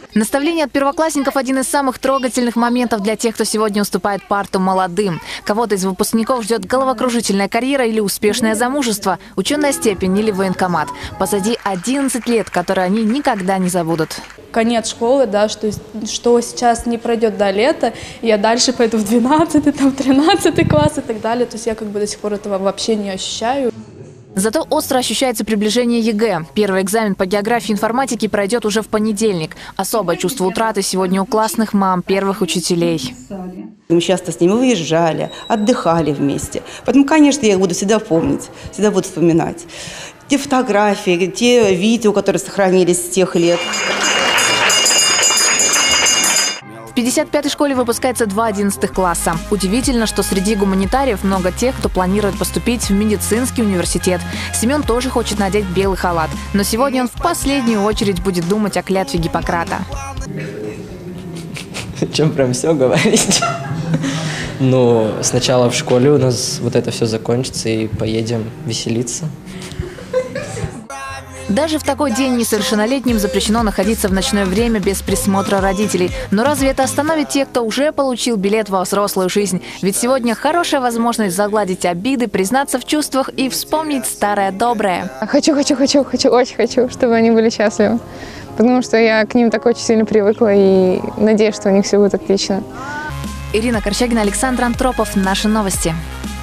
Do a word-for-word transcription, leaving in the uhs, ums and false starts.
Наставление от первоклассников – один из самых трогательных моментов для тех, кто сегодня уступает парту молодым. Кого-то из выпускников ждет головокружительная карьера или успешное замужество, ученая степень или военкомат. Позади одиннадцать лет, которые они никогда не забудут. Конец школы, да, что, что сейчас не пройдет до лета, я дальше пойду в двенадцатый, там, тринадцатый класс и так далее. То есть я как бы до сих пор этого вообще не ощущаю. Зато остро ощущается приближение ЕГЭ. Первый экзамен по географии и информатике пройдет уже в понедельник. Особое чувство утраты сегодня у классных мам, первых учителей. Мы часто с ними выезжали, отдыхали вместе. Поэтому, конечно, я их буду всегда помнить, всегда буду вспоминать. Те фотографии, те видео, которые сохранились с тех лет. В пятьдесят пятой школе выпускается два одиннадцатых класса. Удивительно, что среди гуманитариев много тех, кто планирует поступить в медицинский университет. Семен тоже хочет надеть белый халат. Но сегодня он в последнюю очередь будет думать о клятве Гиппократа. Чем прям все говорить? Ну, сначала в школе у нас вот это все закончится и поедем веселиться. Даже в такой день несовершеннолетним запрещено находиться в ночное время без присмотра родителей. Но разве это остановит тех, кто уже получил билет во взрослую жизнь? Ведь сегодня хорошая возможность загладить обиды, признаться в чувствах и вспомнить старое доброе. Хочу, хочу, хочу, хочу, очень хочу, чтобы они были счастливы. Потому что я к ним так очень сильно привыкла и надеюсь, что у них все будет отлично. Ирина Корчагина, Александр Антропов. Наши новости.